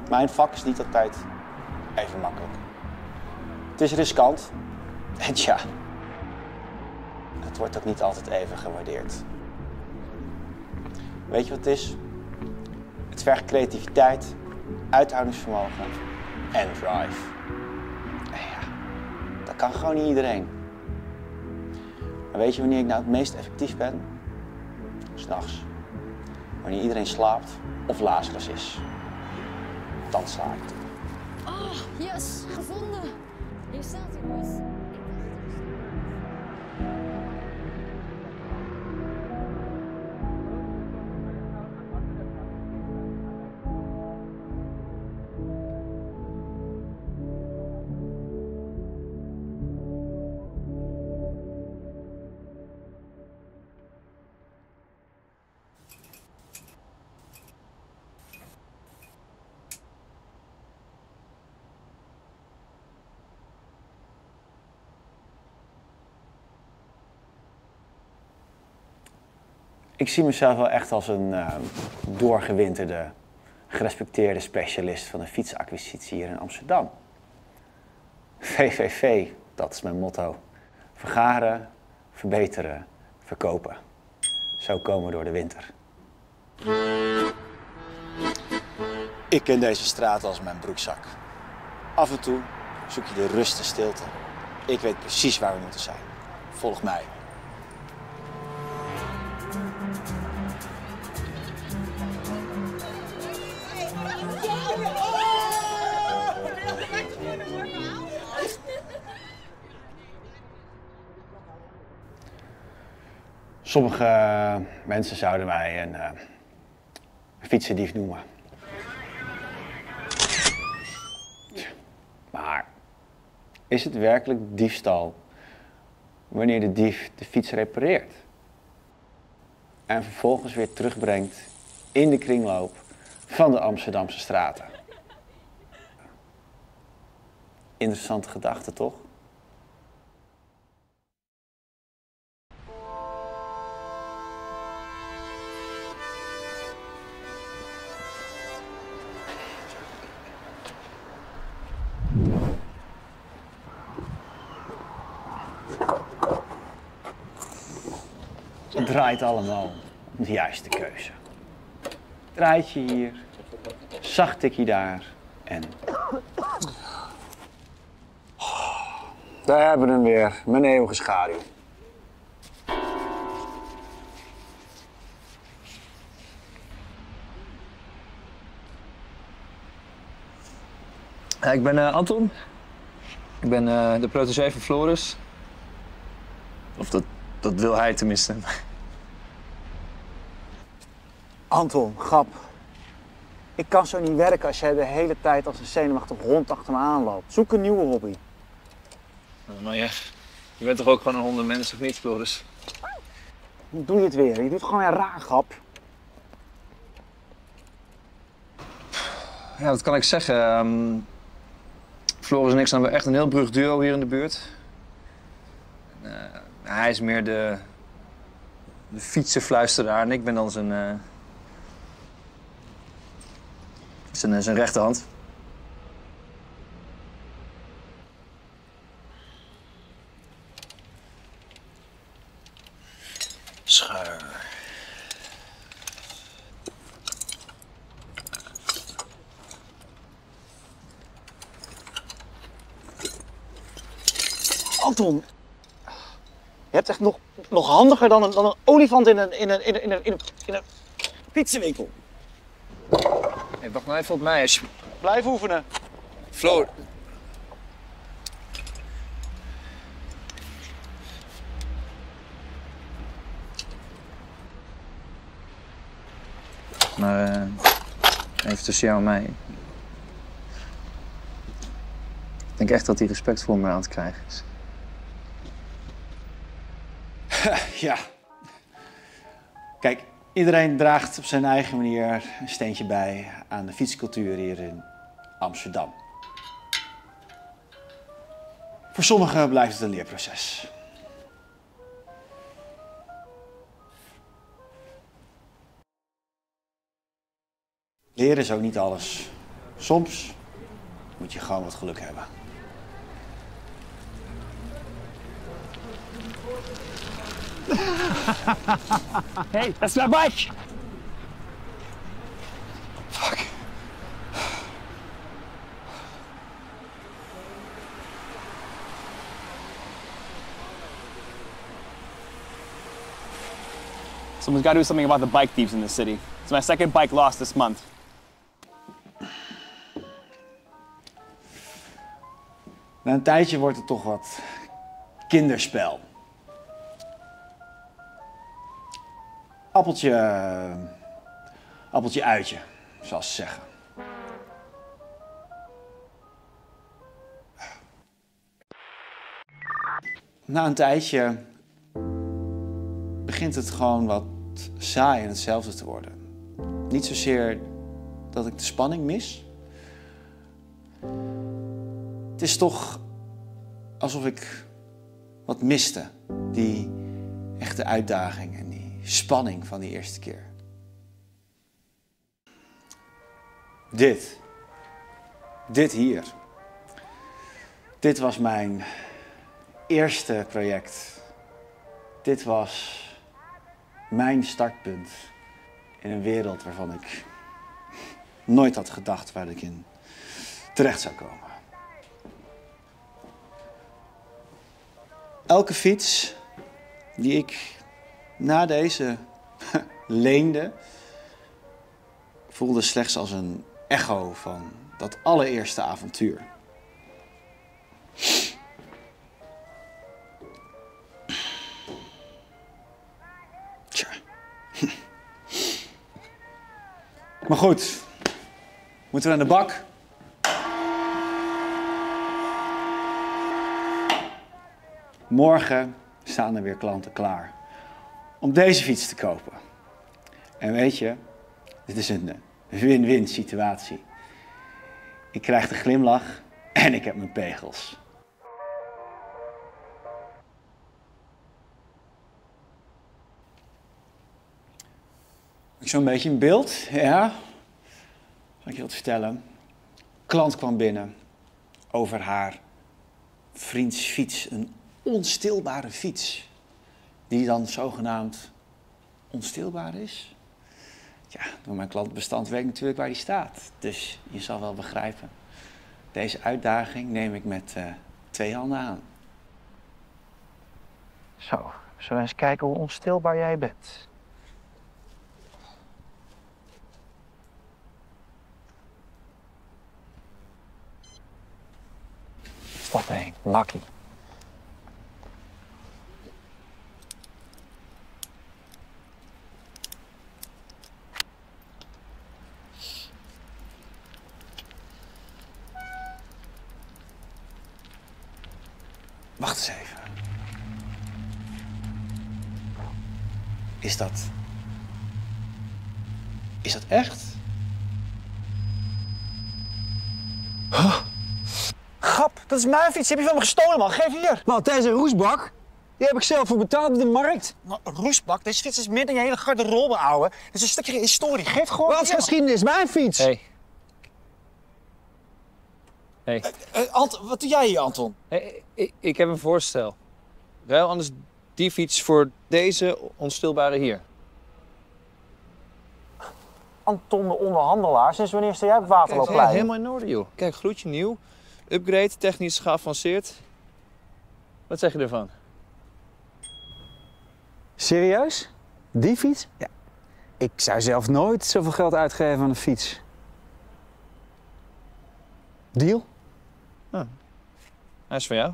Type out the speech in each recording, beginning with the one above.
Mijn vak is niet altijd even makkelijk. Het is riskant. En tja, het wordt ook niet altijd even gewaardeerd. Weet je wat het is? Het vergt creativiteit, uithoudingsvermogen en drive. En ja, dat kan gewoon niet iedereen. Maar weet je wanneer ik nou het meest effectief ben? 's Nachts. Wanneer iedereen slaapt of Lazarus is. Dan sla ik toe. Oh, yes, gevonden. Hier staat hij, boys. Ik zie mezelf wel echt als een doorgewinterde, gerespecteerde specialist van de fietsacquisitie hier in Amsterdam. VVV, dat is mijn motto. Vergaren, verbeteren, verkopen. Zo komen we door de winter. Ik ken deze straat als mijn broekzak. Af en toe zoek je de rust en stilte. Ik weet precies waar we moeten zijn. Volg mij. Sommige mensen zouden mij een fietsendief noemen. Maar is het werkelijk diefstal wanneer de dief de fiets repareert en vervolgens weer terugbrengt in de kringloop van de Amsterdamse straten? Interessante gedachte, toch? Het draait allemaal om de juiste keuze. Draaitje hier, zacht tikje daar en... Daar hebben we hem weer, mijn eeuwige schaduw. Ik ben Anton. Ik ben de protégé van Floris. Of dat wil hij tenminste. Anton, grap. Ik kan zo niet werken als jij de hele tijd als een zenuwachtig hond achter me aanloopt. Zoek een nieuwe hobby. Maar ja, je bent toch ook gewoon een hondenmens, of niet, Floris? Hoe doe je het weer? Je doet gewoon een raar grap. Ja, wat kan ik zeggen? Floris en ik zijn echt een heel brug duo hier in de buurt. Hij is meer de fietsenfluisteraar en ik ben dan zijn rechterhand. Schuur. Anton, je hebt echt nog handiger dan een olifant in een fietsenwinkel. Hey, wacht nou even op mij. Blijf oefenen. Floor. Maar even tussen jou en mij. Ik denk echt dat hij respect voor me aan het krijgen is. Ja. Kijk, iedereen draagt op zijn eigen manier een steentje bij aan de fietscultuur hier in Amsterdam. Voor sommigen blijft het een leerproces. Leren is ook niet alles. Soms moet je gewoon wat geluk hebben. Hey, that's my bike! Fuck. Someone's got to do something about the bike thieves in the city. It's my second bike lost this month. Na een tijdje wordt het toch wat kinderspel. Appeltje uitje, zoals ze zeggen. Na een tijdje begint het gewoon wat saai en hetzelfde te worden. Niet zozeer dat ik de spanning mis. Het is toch alsof ik wat miste. Die echte uitdaging en die spanning van die eerste keer. Dit hier. Dit was mijn eerste project. Dit was mijn startpunt in een wereld waarvan ik nooit had gedacht waar ik in terecht zou komen. Elke fiets die ik na deze leende, voelde slechts als een echo van dat allereerste avontuur. Tja. Maar goed, moeten we aan de bak? Morgen staan er weer klanten klaar om deze fiets te kopen. En weet je, dit is een win-win situatie. Ik krijg de glimlach en ik heb mijn pegels. Ik zo'n beetje in beeld, ja. Zal ik je wat vertellen? Een klant kwam binnen over haar vriends fiets. Een onstilbare fiets. Die dan zogenaamd onstilbaar is. Ja, door mijn klantbestand weet ik natuurlijk waar die staat. Dus je zal wel begrijpen. Deze uitdaging neem ik met 2 handen aan. Zo, zullen we eens kijken hoe onstilbaar jij bent? Stap heen, Lucky. Wacht eens even. Is dat echt? Huh? Grap, dat is mijn fiets. Die heb je van me gestolen, man. Geef hier. Wat, deze roesbak? Die heb ik zelf voor betaald op de markt. Nou, een roesbak? Deze fiets is meer dan je hele garderobe, ouwe. Dit is een stukje historie. Geef gewoon... Wat is geschiedenis? Mijn fiets. Hey. Hey. Wat doe jij hier, Anton? Hey, ik heb een voorstel. Ruil anders die fiets voor deze onstilbare hier. Anton, de onderhandelaar. Sinds wanneer sta jij op Waterloopplein? Kijk, helemaal in orde, joh. Kijk, gloedje nieuw. Upgrade, technisch geavanceerd. Wat zeg je ervan? Serieus? Die fiets? Ja. Ik zou zelf nooit zoveel geld uitgeven aan een fiets. Deal? Oh. Hij is van jou.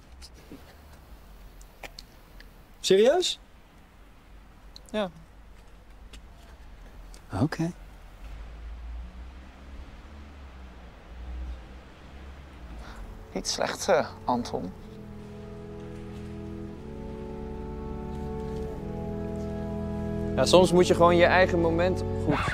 Serieus? Ja. Oké. Niet slecht, Anton. Ja, soms moet je gewoon je eigen moment goed...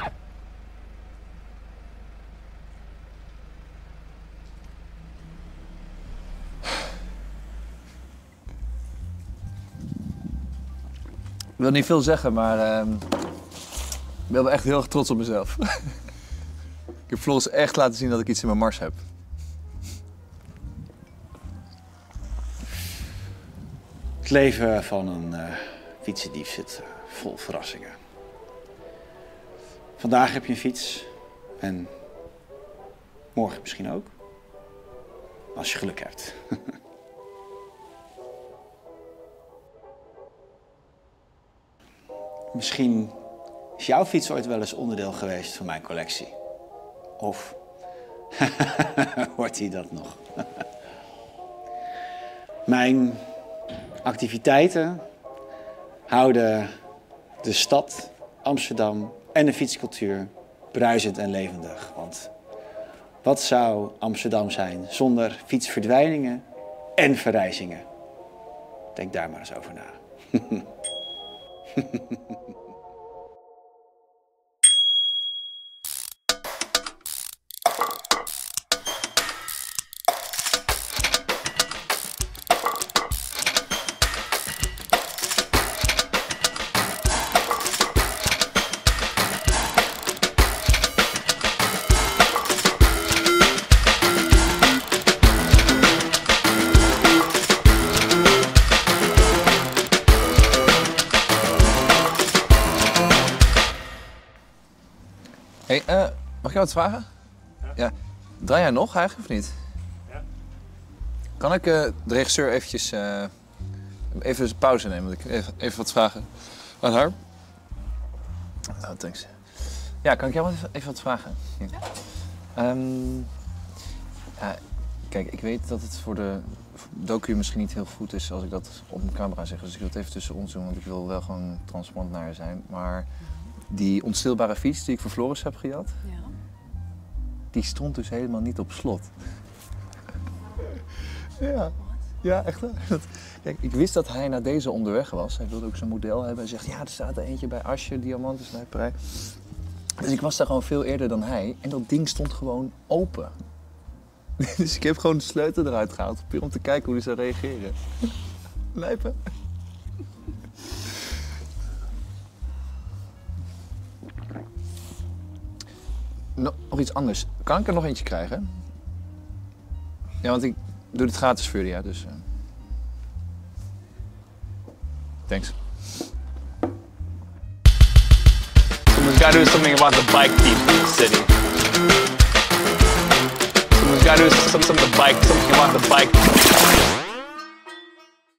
Ik wil niet veel zeggen, maar ik ben wel echt heel erg trots op mezelf. Ik heb Floris echt laten zien dat ik iets in mijn mars heb. Het leven van een fietsendief zit vol verrassingen. Vandaag heb je een fiets en morgen misschien ook. Als je geluk hebt. Misschien is jouw fiets ooit wel eens onderdeel geweest van mijn collectie. Of wordt hij dat nog? Mijn activiteiten houden de stad, Amsterdam en de fietscultuur bruisend en levendig. Want wat zou Amsterdam zijn zonder fietsverdwijningen en verrijzingen? Denk daar maar eens over na. Hey, mag ik jou wat vragen? Ja. Draai jij nog eigenlijk of niet? Ja. Kan ik de regisseur eventjes even een pauze nemen? Want ik even wat vragen aan haar. Oh, thanks. Ja, kan ik jou even wat vragen? Ja. Kijk, ik weet dat het voor de docu misschien niet heel goed is als ik dat op mijn camera zeg. Dus ik wil het even tussen ons doen, want ik wil wel gewoon transparant naar haar zijn. Maar die onstilbare fiets die ik voor Floris heb gejat, Ja. die stond dus helemaal niet op slot. Ja, echt waar. Kijk, ik wist dat hij naar deze onderweg was. Hij wilde ook zo'n model hebben. Hij zegt, ja, er staat er eentje bij Asje, diamantensnijperij. Dus ik was daar gewoon veel eerder dan hij. En dat ding stond gewoon open. Dus ik heb gewoon de sleutel eruit gehaald, puur om te kijken hoe hij zou reageren. Lijpen. Nog iets anders. Kan ik er nog eentje krijgen? Ja, want ik doe het gratis voor jullie, ja, dus... Thanks. Someone's got to do something about the bike thieves in the city. Someone's got to do something about the bike